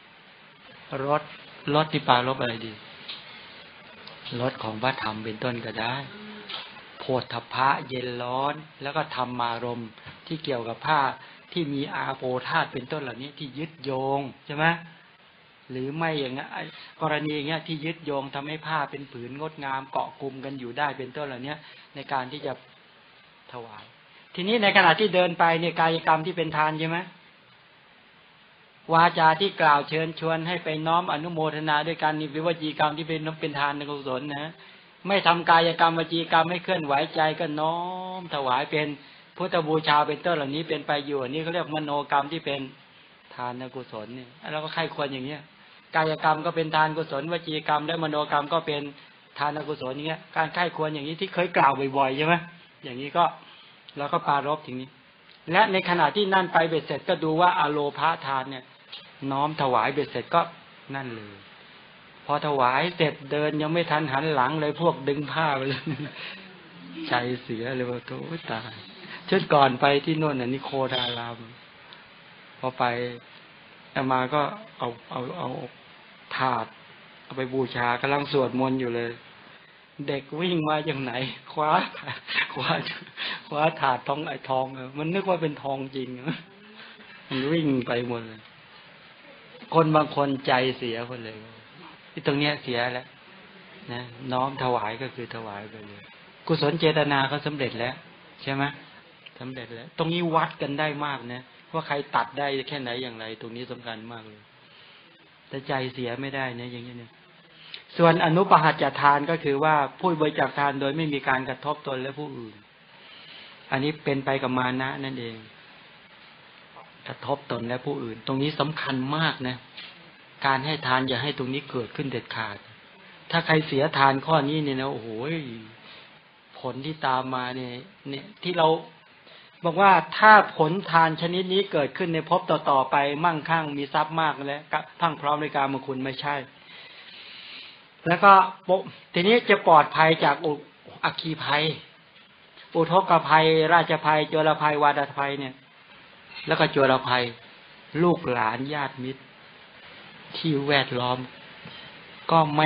รสที่ปารภอะไรดีรสของพระธรรมเป็นต้นก็ได้โผฏฐัพพะเย็นร้อนแล้วก็ธรรมารมณ์ที่เกี่ยวกับผ้าที่มีอาโปธาตุเป็นต้นเหล่านี้ที่ยึดโยงใช่ไหมหรือไม่อย่างนี้กรณีอย่างเงี้ยที่ยึดโยงทำให้ผ้าเป็นผืนงดงามเกาะกลุ่มกันอยู่ได้เป็นต้นเหล่านี้ในการที่จะถวายทีนี้ในขณะที่เดินไปเนี่ยกายกรรมที่เป็นทานใช่ไหมวาจาที่กล่าวเชิญชวนให้ไปน้อมอนุโมทนาด้วยการนิวจีกรรมที่เป็นทานในกุศลนะไม่ทำกายกรรมวจีกรรมไม่เคลื่อนไหวใจก็น้อมถวายเป็นพุทธบูชาเป็นต้นเหล่านี้เป็นไปอยู่นี่เขาเรียกมโนกรรมที่เป็นทานในกุศลนี่เราก็ใคร่ควรอย่างเงี้ยกายกรรมก็เป็นทานกุศลวจีกรรมและมโนกรรมก็เป็นทานกุศลอย่างเงี้ยการใคร่ควรอย่างนี้ที่เคยกล่าวบ่อยๆใช่ไหมอย่างนี้ก็เราก็ปรารภถึงนี้และในขณะที่นั่นไปเบ็ดเสร็จก็ดูว่าอโลภะทานเนี่ยน้อมถวายเบ็ดเสร็จก็นั่นเลยพอถวายเสร็จเดินยังไม่ทันหันหลังเลยพวกดึงผ้าไปเลยใจเสียเลยว่าโธ่ตายชุดก่อนไปที่โน่นน่ะนิโคธารามพอไปอามาก็เอาถาดเอาไปบูชากำลังสวดมนต์อยู่เลยเด็กวิ่งมาอย่างไหนคว้าถาดทองไอ้ทองมันนึกว่าเป็นทองจริงมันวิ่งไปหมดเลยคนบางคนใจเสียคนเลยที่ตรงเนี้ยเสียแล้วนะน้อมถวายก็คือถวายไปเลยกุศลเจตนาเขาสำเร็จแล้วใช่ไหมสำเร็จแล้วตรงนี้วัดกันได้มากนะว่าใครตัดได้แค่ไหนอย่างไรตรงนี้สำคัญมากเลยแต่ใจเสียไม่ได้นะอย่างนี้เนี่ยส่วนอนุปหัจจทานก็คือว่าผู้บริจาคทานโดยไม่มีการกระทบตนและผู้อื่นอันนี้เป็นไปกับมานะนั่นเองกระทบตนและผู้อื่นตรงนี้สำคัญมากนะการให้ทานอย่าให้ตรงนี้เกิดขึ้นเด็ดขาดถ้าใครเสียทานข้อนี้เนี่ยนะโอ้โหผลที่ตามมาเนี่ยที่เราบอกว่าถ้าผลทานชนิดนี้เกิดขึ้นในภพต่อๆไปมั่งคั่งมีทรัพย์มากแล้วพังพร้อมในการมคุณไม่ใช่แล้วก็ทีนี้จะปลอดภัยจากอัคคีภัยอุทกภัยราชภัยโจรภัยวาตภัยเนี่ยแล้วก็โจรภัยลูกหลานญาติมิตรที่แวดล้อมก็ไม่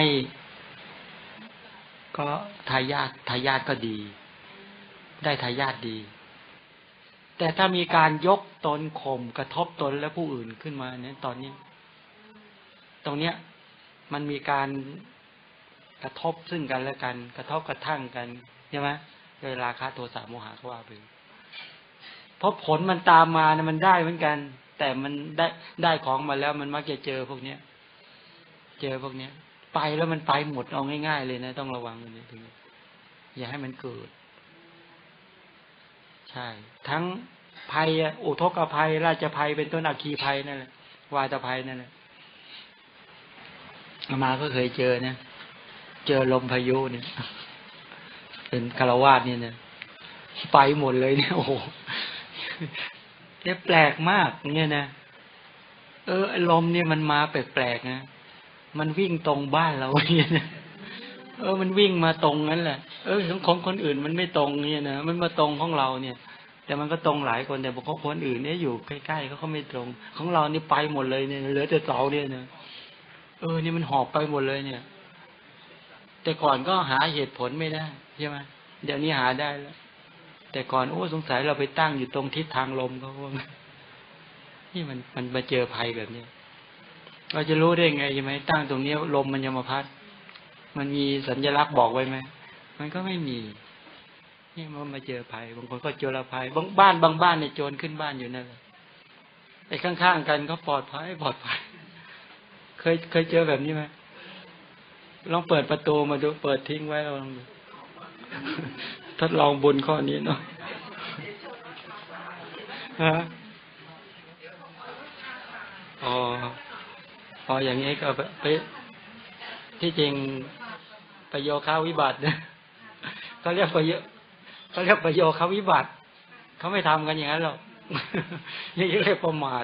ก็ทายาทก็ดีได้ทายาทดีแต่ถ้ามีการยกตนข่มกระทบตนและผู้อื่นขึ้นมาเนี่ยตอนนี้ตรงเนี้ยมันมีการกระทบซึ่งกันและกันกระทบกระทั่งกันใช่ไหมโดยราคะโทสะโมหะเขาว่าไปเพราะผลมันตามมาเนี่ยมันได้เหมือนกันแต่มันได้ของมาแล้วมันมักจะเจอพวกเนี้ยไปแล้วมันไปหมดเอาง่ายๆเลยนะต้องระวังอันนี้ถึงอย่าให้มันเกิดใช่ทั้งภัยอุทกภัยราชภัยเป็นต้นอัคคีภัยนั่นแหละวาตภัยนั่นแหละอามาก็เคยเจอนะเจอลมพายุเนี่ยเป็นคารวาสเนี่ยนะไปหมดเลยเนี่ยโอ้โหเนี่ยแปลกมากเนี่ยนะลมเนี่ยมันมาแปลกๆนะมันวิ่งตรงบ้านเราเนี่ยนะมันวิ่งมาตรงนั้นแหละของคนอื่นมันไม่ตรงเนี่ยนะมันมาตรงของเราเนี่ยแต่มันก็ตรงหลายคนแต่พวกคนอื่นเนี่ยอยู่ใกล้ๆเขาไม่ตรงของเรานี่ไปหมดเลยเนี่ยเหลือแต่เสาเนี่ยนะนี่มันหอบไปหมดเลยเนี่ยแต่ก่อนก็หาเหตุผลไม่ได้ใช่ไหมเดี๋ยวนี้หาได้แล้วแต่ก่อนโอ้สงสัยเราไปตั้งอยู่ตรงทิศทางลมเขานี่มันมาเจอภัยแบบนี้เราจะรู้ได้ไงใช่ไหมตั้งตรงนี้ลมมันจะมาพัดมันมีสัญลักษณ์บอกไว้ไหมมันก็ไม่มีนี่มันมาเจอภัยบางคนก็โจรภัยบางบ้านในโจรขึ้นบ้านอยู่นั่นแหละไอ้ข้างๆกันก็ปลอดภัยเคยเจอแบบนี้ไหมลองเปิดประตูมาดูเปิดทิ้งไว้ลองดูทดลองบุญข้อนี้เนาะฮะอ๋ออย่างนี้ก็ไปที่จริงประโยคาวิบัติเนี่ยเขาเรียกประโยคาวิบัติเขาไม่ทำกันอย่างนั้นหรอกนี่เรียกประมาท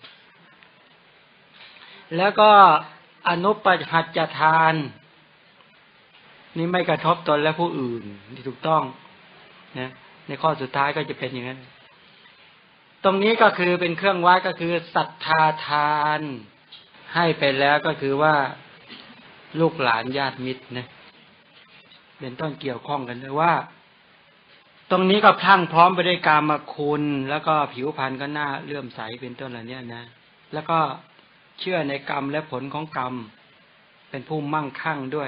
แล้วก็อนุปหัจจทานนี่ไม่กระทบตนและผู้อื่นที่ถูกต้องนะในข้อสุดท้ายก็จะเป็นอย่างนั้นตรงนี้ก็คือเป็นเครื่องวัดก็คือศรัทธาทานให้ไปแล้วก็คือว่าลูกหลานญาติมิตรนะเป็นต้นเกี่ยวข้องกันเลยว่าตรงนี้ก็พรั่งพร้อมไปด้วยกามคุณแล้วก็ผิวพรรณก็น่าเลื่อมใสเป็นต้นเหล่านี้นะแล้วก็เชื่อในกรรมและผลของกรรมเป็นผู้มั่งคั่งด้วย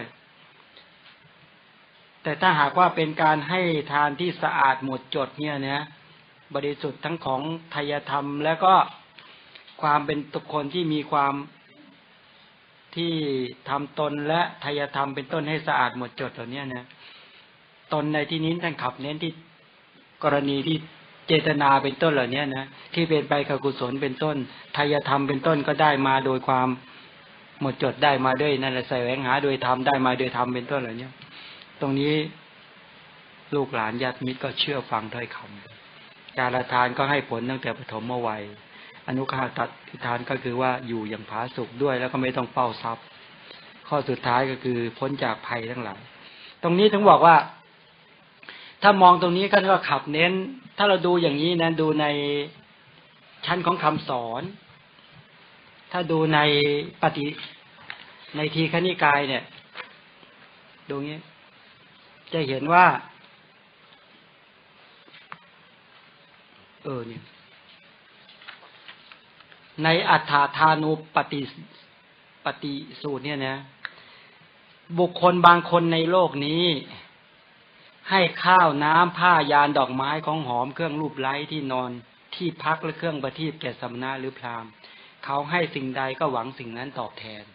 แต่ถ้าหากว่าเป็นการให้ทานที่สะอาดหมดจดเนี่ยนะบริสุทธิ์ทั้งของไทยธรรมแล้วก็ความเป็นบุคคลที่มีความที่ทำตนและไทยธรรมเป็นต้นให้สะอาดหมดจดเหล่านี้นะตนในที่นี้ท่านขับเน้นที่กรณีที่เจตนาเป็นต้นเหล่านี้นะที่เป็นไปกับกุศลเป็นต้นไทยธรรมเป็นต้นก็ได้มาโดยความหมดจดได้มาด้วยนั่นแหละแสวงหาโดยธรรมได้มาโดยธรรมเป็นต้นเหล่านี้ตรงนี้ลูกหลานญาติมิตรก็เชื่อฟังถ้อยคำการละทานก็ให้ผลตั้งแต่ปฐมวัยอนุคาตทานก็คือว่าอยู่อย่างผาสุกด้วยแล้วก็ไม่ต้องเฝ้าทรัพย์ข้อสุดท้ายก็คือพ้นจากภัยทั้งหลายตรงนี้ถึงบอกว่าถ้ามองตรงนี้ก็ขับเน้นถ้าเราดูอย่างนี้นะดูในชั้นของคำสอนถ้าดูในในทีฆนิกายเนี่ยดูงี้จะเห็นว่าเนี่ยในอัฏฐทานุปฏิสูตรเนี่ยนะบุคคลบางคนในโลกนี้ให้ข้าวน้ำผ้ายานดอกไม้ของหอมเครื่องรูปไล้ที่นอนที่พักและเครื่องประทีปแก่สมณะหรือพราหมณ์เขาให้สิ่งใดก็หวังสิ่งนั้นตอบแทน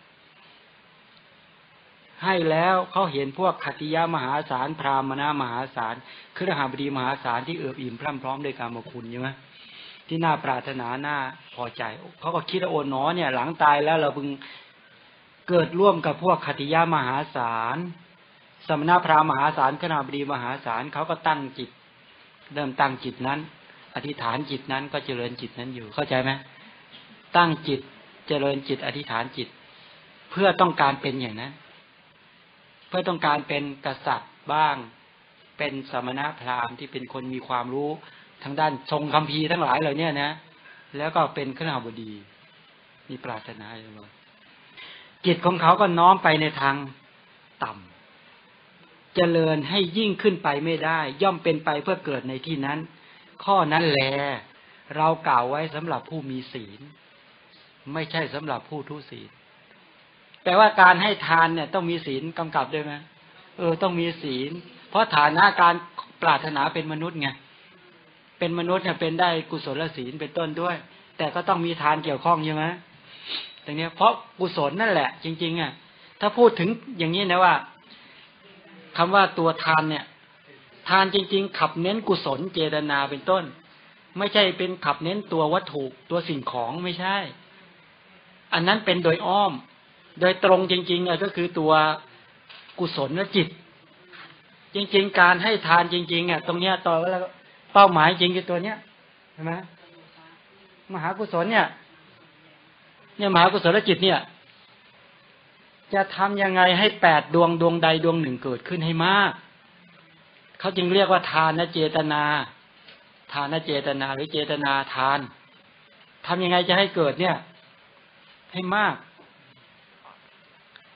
ให้แล้วเขาเห็นพวกขัตติยะมหาศาลพราหมณมหาศาลคฤหบดีมหาศาลที่เอิบอิ่มพรั่งพร้อมด้วยกามคุณใช่ไหมที่น่าปรารถนาน่าพอใจเขาก็คิดว่าโอ๋หนอเนี่ยหลังตายแล้วเราพึงเกิดร่วมกับพวกขัตติยะมหาศาลสมณพราหมณ์มหาศาลคฤหบดีมหาศาลเขาก็ตั้งจิตเริ่มตั้งจิตนั้นอธิษฐานจิตนั้นก็เจริญจิตนั้นอยู่เข้าใจไหมตั้งจิตเจริญจิตอธิษฐานจิตเพื่อต้องการเป็นอย่างนั้นเพื่อต้องการเป็นกษัตริย์บ้างเป็นสมณพราหมณ์ที่เป็นคนมีความรู้ทางด้านทรงคัมภีร์ทั้งหลายเหล่านี้นะแล้วก็เป็นคฤหบดีมีปรารถนาอย่างไรจิตของเขาก็น้อมไปในทางต่ำเจริญให้ยิ่งขึ้นไปไม่ได้ย่อมเป็นไปเพื่อเกิดในที่นั้นข้อนั้นแลเรากล่าวไว้สำหรับผู้มีศีลไม่ใช่สำหรับผู้ทุศีลแปลว่าการให้ทานเนี่ยต้องมีศีลกำกับด้วยไหมต้องมีศีลเพราะฐานะการปรารถนาเป็นมนุษย์ไงเป็นมนุษย์เนี่ยเป็นได้กุศลศีลเป็นต้นด้วยแต่ก็ต้องมีทานเกี่ยวข้องใช่ไหมตรงนี้เพราะกุศลนั่นแหละจริงๆอ่ะถ้าพูดถึงอย่างนี้นะว่าคำว่าตัวทานเนี่ยทานจริงๆขับเน้นกุศลเจตนาเป็นต้นไม่ใช่เป็นขับเน้นตัววัตถุตัวสิ่งของไม่ใช่อันนั้นเป็นโดยอ้อมโดยตรงจริงๆก็คือตัวกุศลและจิตจริงๆการให้ทานจริงๆตรงเนี้ยต่อแล้วเป้าหมายจริงคือตัวเนี้ยใช่ไหมมหากุศลเนี่ยมหากุศลจิตเนี่ยจะทำยังไงให้8ดวงใดดวงหนึ่งเกิดขึ้นให้มากเขาจึงเรียกว่าทานเจตนาทานเจตนาหรือเจตนาทานทำยังไงจะให้เกิดเนี่ยให้มาก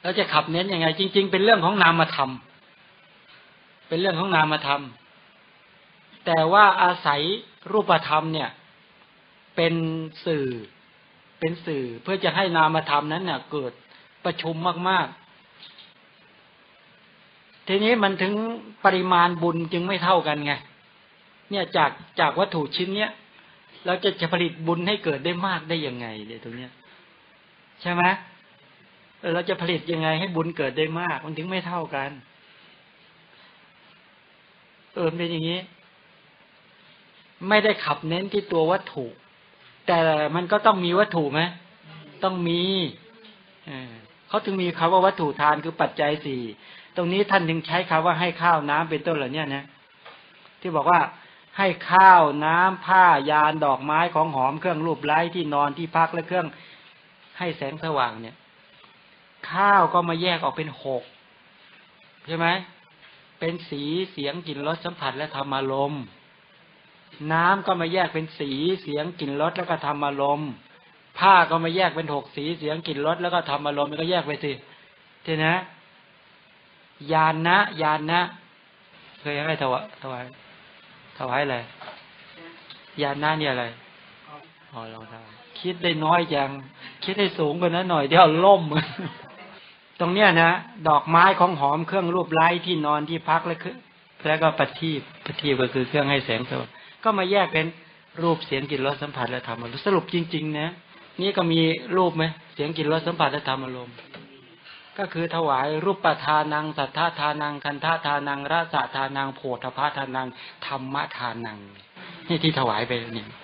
เราจะขับเน้นยังไงจริงๆเป็นเรื่องของนามธรรมเป็นเรื่องของนามธรรมแต่ว่าอาศัยรูปธรรมเนี่ยเป็นสื่อเพื่อจะให้นามธรรมนั้นเนี่ยเกิดประชุมมากๆทีนี้มันถึงปริมาณบุญจึงไม่เท่ากันไงเนี่ยจากวัตถุชิ้นเนี้ยเราจะผลิตบุญให้เกิดได้มากได้ยังไงเนี่ยตรงเนี้ยใช่ไหมเราจะผลิตยังไงให้บุญเกิดได้มากมันถึงไม่เท่ากันเป็นอย่างนี้ไม่ได้ขับเน้นที่ตัววัตถุแต่มันก็ต้องมีวัตถุไหมต้องมีเขาถึงมีคำว่าวัตถุทานคือปัจจัยสี่ตรงนี้ท่านถึงใช้คำว่าให้ข้าวน้ำเป็นต้นเหล่านี้นะที่บอกว่าให้ข้าวน้ำผ้ายานดอกไม้ของหอมเครื่องรูปไล้ที่นอนที่พักและเครื่องให้แสงสว่างเนี่ยข้าวก็มาแยกออกเป็น6ใช่ไหมเป็นสีเสียงกลิ่นรสสัมผัสและธรรมารมณ์น้ำก็มาแยกเป็นสีเสียงกลิ่นรสแล้วก็ธรรมารมณ์ผ้าก็มาแยกเป็น6สีเสียงกลิ่นรสแล้วก็ธรรมารมณ์มันก็แยกไปสิทีนะญาณนะเคยให้ถวายอะไรญาณนะเนี่ยอะไรลองทำคิดได้น้อยจังคิดให้สูงกว่านั้นหน่อยเดี๋ยวล่ม ตรงเนี้ยนะดอกไม้ของหอมเครื่องรูปไล้ที่นอนที่พักแล้วก็ประทีปก็คือเครื่องให้แสงสว่างก็มาแยกเป็นรูปเสียงกลิ่นรสสัมผัสและธรรมารมณ์สรุปจริงๆนะนี่ก็มีรูปไหมเสียงกลิ่นรสสัมผัสและธรรมารมณ์ก็คือถวายรูปทานังสัทธาทานังคันธาทานังรสทานังโผฏฐัพพทานังธรรมทานังนี่ที่ถวายไปนี่